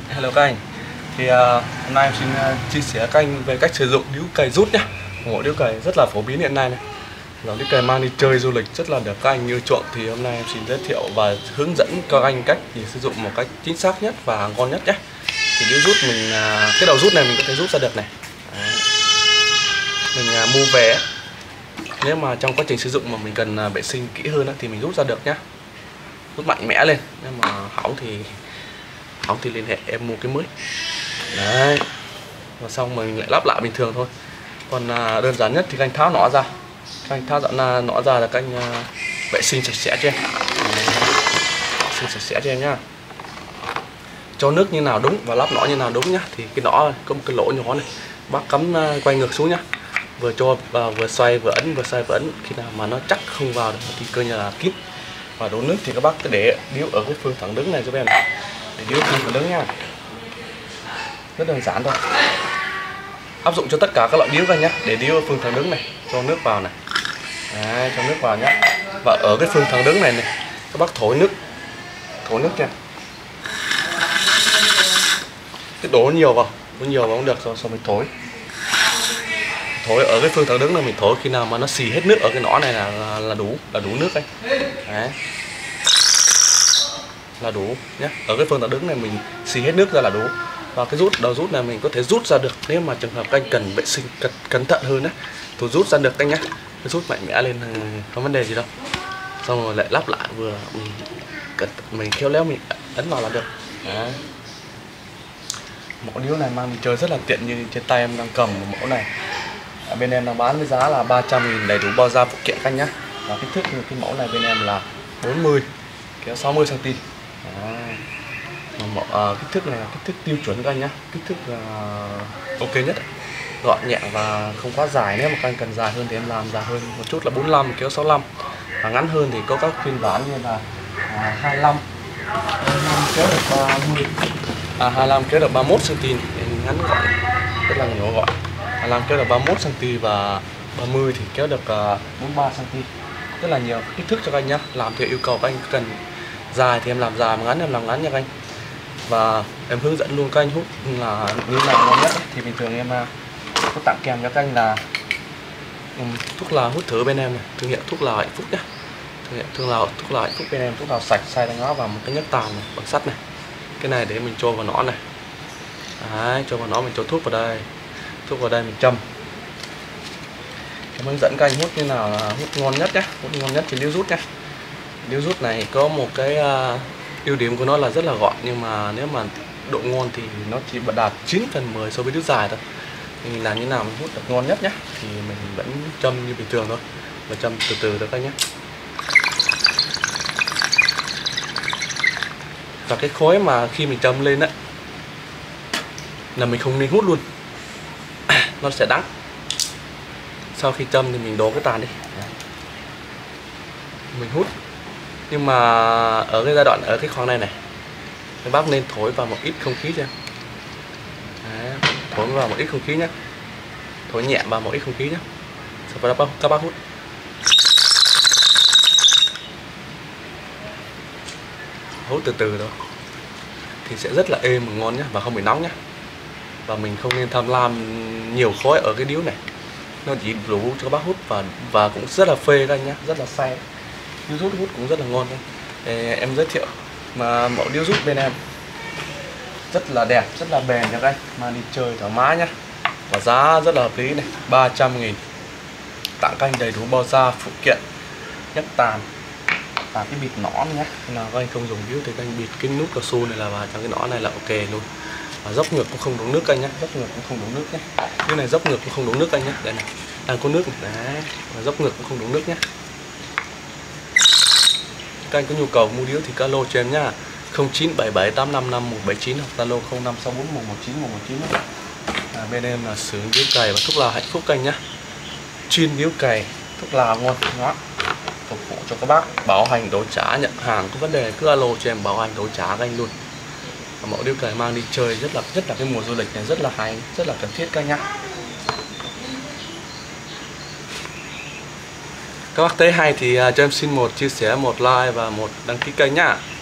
Hello các anh. Hôm nay em xin chia sẻ các anh về cách sử dụng điếu cày rút nhé. Một mẫu điếu cày rất là phổ biến hiện nay này. Là điếu cày mang đi chơi du lịch rất là được các anh yêu chuộng. Thì hôm nay em xin giới thiệu và hướng dẫn các anh cách thì sử dụng một cách chính xác nhất và ngon nhất nhé. Thì điếu rút mình cái đầu rút này mình có thể rút ra được này. Đấy. Mình mua về. Nếu mà trong quá trình sử dụng mà mình cần vệ sinh kỹ hơn thì mình rút ra được nhé. Rút mạnh mẽ lên. Nếu mà hỏng thì liên hệ em mua cái mới. Đấy. Và xong mình lại lắp lại bình thường thôi. Còn đơn giản nhất thì các anh tháo nó ra. Các anh tháo nó ra là các anh vệ sinh sạch sẽ cho em. Vệ sinh sạch sẽ cho em nhá. Cho nước như nào đúng và lắp nó như nào đúng nhá. Thì cái nó có một cái lỗ nhỏ này, bác cắm quay ngược xuống nhá. Vừa cho vào vừa xoay vừa ấn, vừa xoay vừa ấn. Khi nào mà nó chắc không vào được thì coi như là kín. Và đổ nước thì các bác cứ để điếu ở cái phương thẳng đứng này giúp em. Để điếu phương thẳng đứng nha. Rất đơn giản thôi. Áp dụng cho tất cả các loại điếu ra nhé. Để điếu ở phương thẳng đứng này, cho nước vào này. Đấy, cho nước vào nhé. Và ở cái phương thẳng đứng này các bác thổi nước nha. Cái đổ nhiều vào cũng được rồi, xong mình thổi ở cái phương thẳng đứng này, mình thổi khi nào mà nó xì hết nước ở cái nỏ này là đủ nước anh. Đấy. Là đủ nhé. Ở cái phương thẳng đứng này mình xì hết nước ra là đủ. Và cái đầu rút này mình có thể rút ra được nếu mà trường hợp các anh cần vệ sinh cẩn thận hơn đấy, tôi rút ra được anh nhé. Cái rút mạnh mẽ lên không vấn đề gì đâu. Xong rồi lại lắp lại vừa mình khéo léo mình ấn vào là được. Đấy. Mẫu điếu này mang đi chơi rất là tiện, như trên tay em đang cầm một mẫu này. Ở bên em đang bán với giá là 300.000 đầy đủ bao da phụ kiện các anh nhé. Và kích thước cái mẫu này bên em là 40 kéo 60 cm. Kích thước này là kích thước tiêu chuẩn các anh nhé. Kích thước là ok nhất, gọn nhẹ và không quá dài. Nếu mà các anh cần dài hơn thì em làm dài hơn một chút là 45 kéo 65. Và ngắn hơn thì có các phiên bản như là 25 kéo được 30, 25 kéo được 31 cm, ngắn gọn rất là nhỏ gọn. 25 kéo được 31 cm và 30 thì kéo được 43 cm. Rất là nhiều kích thước cho các anh nhé. Làm theo yêu cầu các anh cần dài thì em làm dài, mà ngắn em làm ngắn nha các anh. Và em hướng dẫn luôn các anh hút là như nào ngon nhất. Thì bình thường em có tặng kèm cho các anh là thuốc lào hút thử bên em này, thương hiệu thuốc lào Hạnh Phúc nhé. Thuốc lào Hạnh Phúc bên em, thuốc lào sạch xay đánh nó vào một cái nhấc tàn này, bằng sắt này. Cái này để mình cho vào nó này. Đấy, cho vào nó mình cho thuốc vào đây mình châm. Em hướng dẫn các anh hút như nào là hút ngon nhất nhé, hút ngon nhất trên điếu rút nhé. Điếu rút này có một cái ưu điểm của nó là rất là gọn, nhưng mà nếu mà độ ngon thì nó chỉ đạt 9/10 so với điếu dài thôi. Mình làm như nào mình hút được ngon nhất nhé, thì mình vẫn châm như bình thường thôi, và châm từ từ thôi các nhé. Và cái khói mà khi mình châm lên là mình không nên hút luôn. Nó sẽ đắng. Sau khi châm thì mình đổ cái tàn đi, mình hút. Nhưng mà ở cái giai đoạn ở cái khoang này các bác nên thổi vào một ít không khí cho em. Đấy, thổi vào một ít không khí nhé. Thổi nhẹ vào một ít không khí nhé. Sau đó các bác hút. Hút từ từ thôi thì sẽ rất là êm và ngon nhé, và không bị nóng nhé. Và mình không nên tham lam nhiều khói ở cái điếu này. Nó chỉ đủ cho các bác hút và cũng rất là phê các anh nhé, rất là say. Điếu rút hút cũng rất là ngon đấy. Em giới thiệu mà mẫu điếu rút bên em rất là đẹp, rất là bền nha các anh, mà đi chơi thoải mái nhá. Và giá rất là hợp lý này, 300.000. Tặng các anh đầy đủ bao da phụ kiện, nhấc tàn và cái bịt nõ nhé. Nào các anh không dùng điếu thì các anh bịt cái nút cao su này là vào trong cái nõ này là ok luôn. Và dốc ngược cũng không đổ nước anh nhé, dốc ngược cũng không đổ nước nhé. Cái này dốc ngược cũng không đổ nước anh nhé. Đây này, đang có nước này. Đấy. Và dốc ngược cũng không đổ nước nhé. Các anh có nhu cầu mua điếu thì alo cho em nhá, 0977855179 hoặc Zalo 0564119119. Bên em là sử dụng điếu cày và thuốc lào Hạnh Phúc anh nhá. Chuyên điếu cày, thuốc lào ngon đó. Phục vụ cho các bác bảo hành đổi trả, nhận hàng có vấn đề cứ alo cho em bảo hành đổi trả các anh luôn. Và mẫu điếu cày mang đi chơi rất là cái mùa du lịch này rất là hay, rất là cần thiết các anh nhá. Các bác thấy hay thì cho em xin một chia sẻ, một like và một đăng ký kênh nhá.